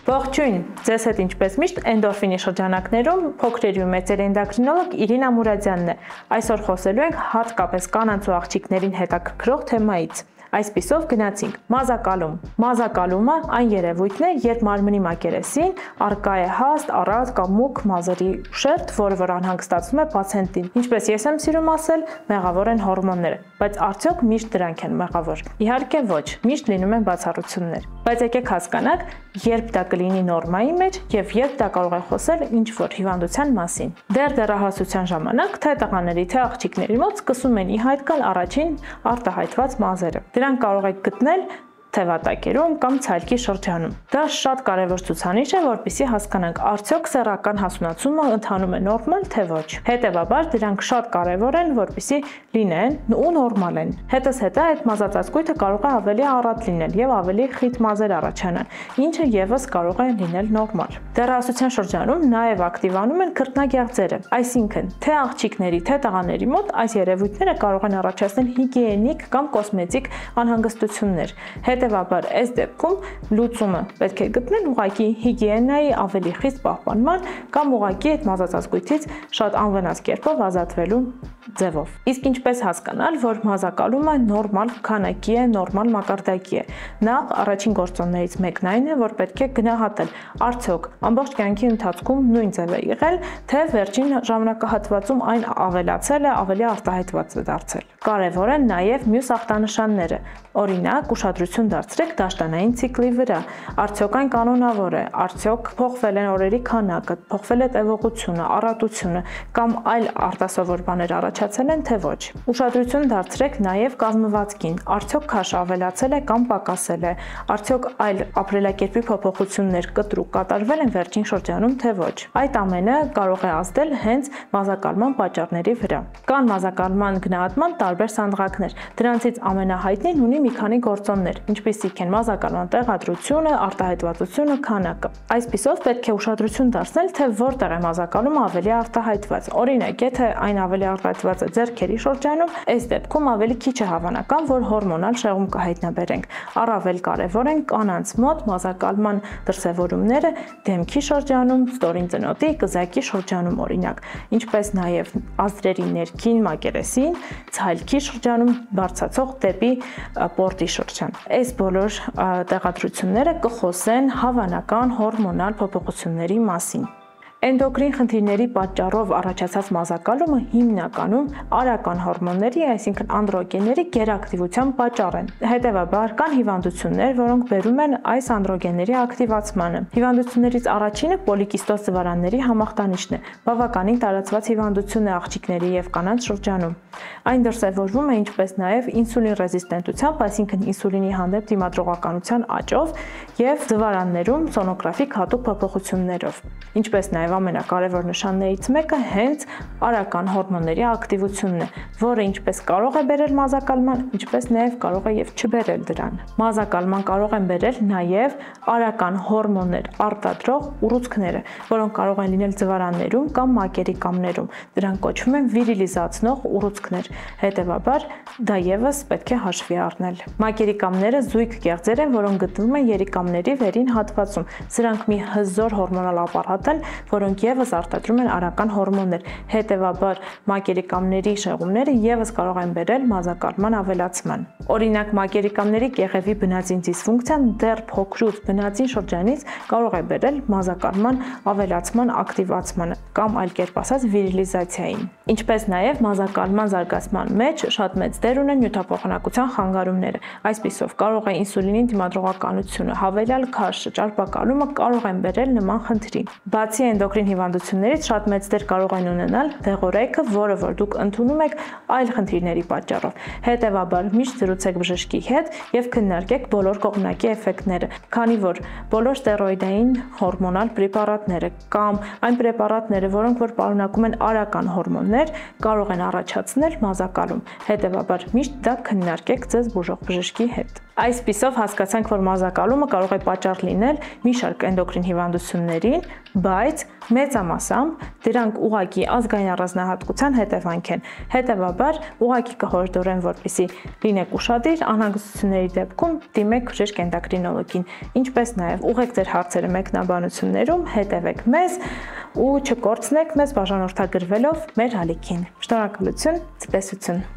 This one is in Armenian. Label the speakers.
Speaker 1: Ողջույն, ձեզ հետ ինչպես միշտ էնդորֆինի շրջանակներում փոքրերի ու մեծերի էնդոկրինոլոգ Իրինա Մուրադյանն է։ Այսօր խոսելու ենք հատկապես կանանց ու աղջիկներին հետաքրքրող թեմայից։ Այսպիսով գնացինք մազակալում։ Մազակալումը այն երևույթն է, երբ մարմնի մակերեսին առկա է հաստ, առատ կամ մուգ մազերի շերտ, որը որ անհանգստացնում է պացիենտին։ Ինչպես ես եմ սիրում ասել, մեղավոր են հորմոնները, բայց արդյոք միշտ դրանք են մեղավոր։ Իհարկե ոչ, միշտ լինում են բացառություններ։ Բայց եկեք հասկանանք, երբ դա կլինի նորմայի մեջ եւ երբ դա կարող է խոսել ինչ-որ հիվանդության մասին։ Դեռահասության ժամանակ թե տղաների, թե աղջիկների մոտ սկսում են ի հայտ գալ առաջին արտահայտված մազերը։ Դրանք կարող եք գտնել թևատակերում կամ ցալքի շրջանում։ Դա շատ կարևոր ցուցանիշ է, որպեսզի հասկանանք արդյոք սեռական հասունացումը ընթանում է նորմալ թե ոչ։ Հետևաբար դրանք շատ կարևոր են, որպեսզի լինեն ու նորմալ են։ Հետզհետե այդ մազածածկույթը կարող է ավելի առատ լինել եւ ավելի խիտ մազեր առաջանան, ինչը եւս կարող է լինել նորմալ։ Դեռահասության շրջանում նաեւ ակտիվանում են քրտնագեղձերը, այսինքն թե աղջիկների, թե տղաների մոտ այս երևույթները կարող են առաջացնել հիգիենիկ կամ կոսմետիկ անհանգստություններ։ Հետևաբար այս դեպքում լուծումը պետք է գտնել ուղղակի հիգիենայի ավելի խիստ պահպանման կամ ուղղակի այդ մազածածկույթից շատ անվնաս կերպով ազատվելու ձևով։ Իսկ ինչպես հասկանալ, որ մազակալումը նորմալ քանակի է, նորմալ մակարդակի է։ Նախ առաջին գործոններից մեկն այն է, որ պետք է գնահատել, արդյոք ամբողջ կյանքի ընթացքում նույն ձև է եղել, թե վերջին ժամանակահատվածում այն ավելացել է, ավելի արտահայտված է դարձել։ Կարևոր են նաև մյուս ախտանշանները։ Օրինակ, ուշադրություն դարձրեք դաշտանային ցիկլի վրա։ Արդյոք այն կանոնավոր է, արդյոք փոխվել են օրերի քանակը, փոխվել է տևողությունը, առատությունը կամ այլ արտասովոր բաներ առաջացել են, թե ոչ։ Ուշադրություն դարձրեք նաև կազմվածքին, արդյոք քաշը ավելացել է կամ պակասել է, արդյոք այլ ապրելակերպի փոփոխություններ կտրուկ կատարվել են վերջին շրջանում, թե ոչ։ Այդ ամենը կարող է ազդել հենց մազակալման պատճառների վրա։ Կան մազակալման գնահատման տարբեր սանդղակներ։ Դրանցից ամենահայտնին ունի մի քանի գործոններ, ինչպիսիք են մազակալման տեղադրությունը, արտահայտվածությունը, քանակը։ Այսպիսով պետք է ուշադրություն դարձնել, թե որտեղ է մազակալումը ավելի արտահայտված։ Օրինակ, եթե այն ավելի արտահայտված է ձեռքերի շրջանում, այս դեպքում ավելի քիչ է հավանական, որ հորմոնալ շեղում կհայտնաբերենք։ Առավել կարևոր են կանանց մոտ մազակալման դրսևորումները դեմքի շրջանում, ստորին ծնոտի, կզակի շրջանում օրինակ, ինչպես նաև ազդրերի ներքին մակերեսին, ցալքի շրջանում բարձրացող դեպի պորտի շրջան։ Այս բոլոր տեղադրությունները կխոսեն հավանական հորմոնալ փոփոխությունների մասին։ Էնդոկրին խնդիրների պատճառով առաջացած մազակալումը հիմնականում արական հորմոնների, այսինքն անդրոգենների գերակտիվության պատճառ են։ Հետևաբար կան հիվանդություններ, որոնք բերում են այս անդրոգենների ակտիվացմանը։ Հիվանդություններից առաջինը պոլիկիստոզ ձվարանների համախտանիշն է, բավականին տարածված հիվանդություն է աղջիկների եւ կանանց շրջանում։ Այն դրսևորվում է ինչպես նաև ինսուլին ռեզիստենտությամբ, այսինքն ինսուլինի հանդեպ դիմադրողականության աճով եւ ձվարաններում սոնոգրաֆիկ հատուկ փոփոխություններով։ Ինչպես նաև ամենակարևոր նշաններից մեկը հենց արական հորմոնների ակտիվությունն է, որը ինչպես կարող է բերել մազակալման, ինչպես նաև կարող է եւ չբերել դրան։ Մազակալման կարող են բերել նաև արական հորմոններ արտադրող ուռուցքները, որոնք կարող են լինել ձվարաններում կամ մակերիկամներում։ Դրանք կոչվում են վիրիլիզացնող ուռուցքներ։ Հետևաբար դա եւս պետք է հաշվի առնել։ Մակերիկամները զույգ կեղձեր են, որոնք գտնվում են երիկամների վերին հատվածում։ Սրանք մի հզոր հորմոնալ ապարատ են, որոնք եւս արտադրում են արական հորմոններ։ Հետևաբար մակերիկամների շեղումները եւս կարող են բերել մազակալման ավելացման։ Օրինակ, մակերիկամների կեղևի բնածին դիսֆունկցիան դեռ փոքրուց բնածին շրջանից կարող է բերել մազակալման ավելացման ակտիվացմանը կամ այլ կերպ ասած վիրիլիզացիային։ Ինչպես նաև մազակալման զարգացման մեջ շատ մեծ դեր ունեն նյութափոխանակության խանգարումները։ Այսպիսով կարող է ինսուլինի դիմադրողականությունը, հավելյալ քաշը, ճարպակալումը կարող են բերել նման խնդրի։ Բացի էնդոկրին հիվանդություններից շատ մեծ դեր կարող են ունենալ դեղորայքը, որը որ դուք ընդունում եք այլ խնդիրների պատճառով։ Հետևաբար միշտ զրուցեք բժշկի հետ եւ քննարկեք բոլոր կողմնակի էֆեկտները, քանի որ բոլոր ստերոիդային հորմոնալ պրեպարատները կամ այն պրեպարատները, որոնք որ պարունակում են արական հորմոններ, կարող են առաջացնել մազակալում։ Հետևաբար միշտ դա քննարկեք ձեզ բուժող բժշկի հետ։ Այսպիսով հասկացանք, որ մազակալումը կարող է պատճառ լինել մի շարք էնդոկրին հիվանդություններին, բայց մեծամասամբ դրանք ուղղակի ազգային առանձնահատկության հետևանք են։ Հետևաբար, ուղղակի կհորդորեմ, որպեսզի լինեք ուշադիր, անհանգստությունների դեպքում դիմեք բժիշկ էնդոկրինոլոգին, ինչպես նաև ուղղեք ձեր հարցերը մեկնաբանություններում, հետևեք մեզ ու չկորցնեք մեզ բաժանորդագրվելով մեր ալիքին։ Շնորհակալություն, ցտեսություն։